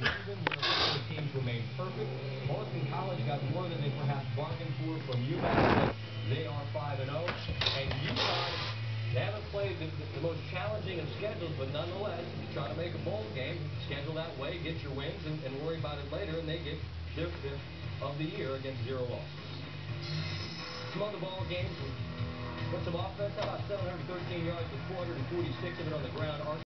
Even where the teams remain perfect, Boston College got more than they perhaps bargained for from UMass. They are 5-0, and UConn, they haven't played the most challenging of schedules, but nonetheless, try to make a bowl game, schedule that way, get your wins, and worry about it later, and they get their fifth of the year against 0 losses. Some other ball games with some offense. How about 713 yards with 446 of it on the ground?